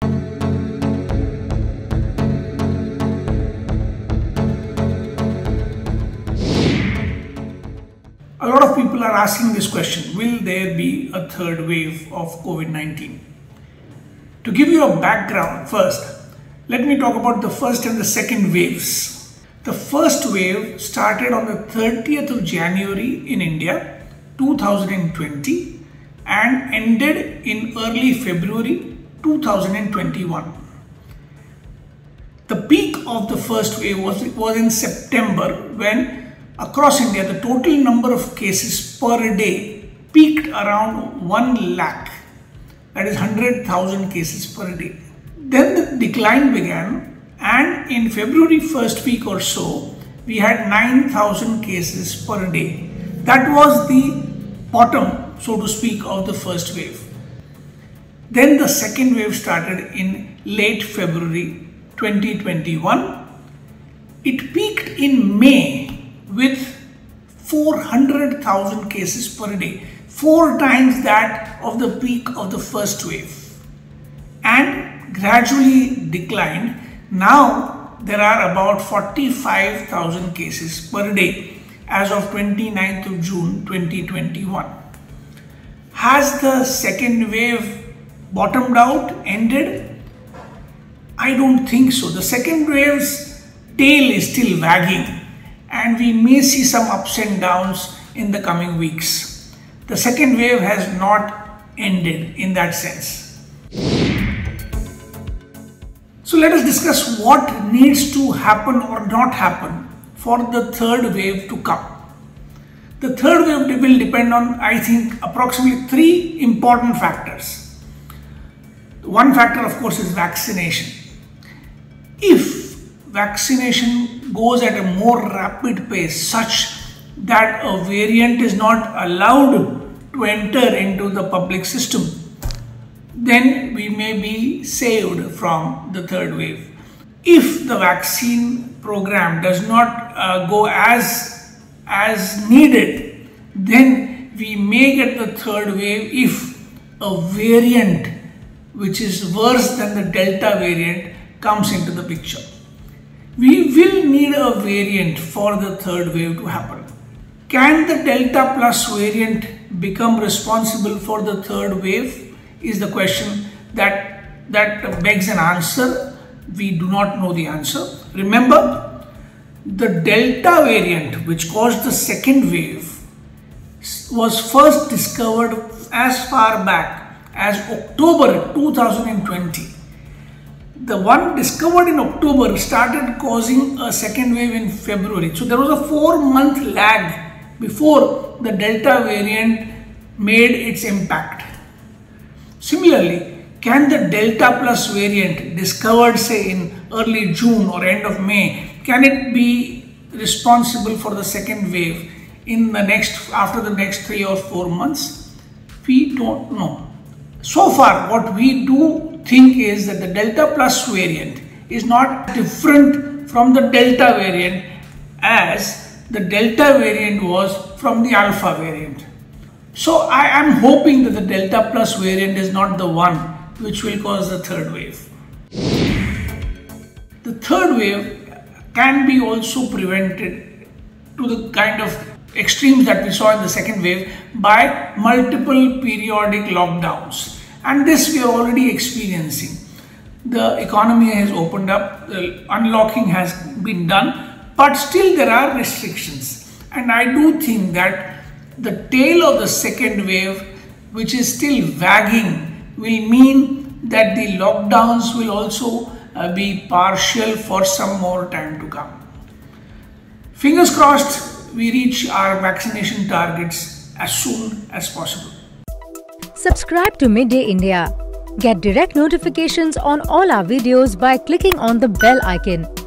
A lot of people are asking this question, will there be a third wave of COVID-19? To give you a background first, let me talk about the first and the second waves. The first wave started on the 30th of January in India, 2020 and ended in early February 2021. The peak of the first wave was in September when across India, the total number of cases per day peaked around 1 lakh, that is 100,000 cases per day. Then the decline began, and in February first week or so, we had 9,000 cases per day. That was the bottom, so to speak, of the first wave. Then the second wave started in late February 2021. It peaked in May with 400,000 cases per day, 4 times that of the peak of the first wave, and gradually declined. Now there are about 45,000 cases per day as of 29th of June 2021. Has the second wave bottomed out, ended? I don't think so. The second wave's tail is still wagging, and we may see some ups and downs in the coming weeks. The second wave has not ended in that sense. So let us discuss what needs to happen or not happen for the third wave to come. The third wave will depend on, I think, approximately 3 important factors. One factor, of course, is vaccination. If vaccination goes at a more rapid pace such that a variant is not allowed to enter into the public system, then we may be saved from the third wave. If the vaccine program does not go as needed, then we may get the third wave if a variant which is worse than the Delta variant comes into the picture. We will need a variant for the third wave to happen. Can the Delta plus variant become responsible for the third wave is the question that begs an answer. We do not know the answer. Remember, the Delta variant which caused the second wave was first discovered as far back as October 2020. The one discovered in October started causing a second wave in February. So there was a 4-month lag before the Delta variant made its impact. Similarly, can the Delta plus variant discovered, say, in early June or end of May, can it be responsible for the second wave after the next 3 or 4 months? We don't know. So far, what we do think is that the Delta plus variant is not different from the Delta variant as the Delta variant was from the Alpha variant. So I am hoping that the Delta plus variant is not the one which will cause the third wave. The third wave can be also prevented to the kind of extremes that we saw in the second wave by multiple periodic lockdowns. And this we are already experiencing. The economy has opened up, the unlocking has been done, but still there are restrictions. And I do think that the tail of the second wave, which is still wagging, will mean that the lockdowns will also be partial for some more time to come. Fingers crossed we reach our vaccination targets as soon as possible. Subscribe to Midday India. Get direct notifications on all our videos by clicking on the bell icon.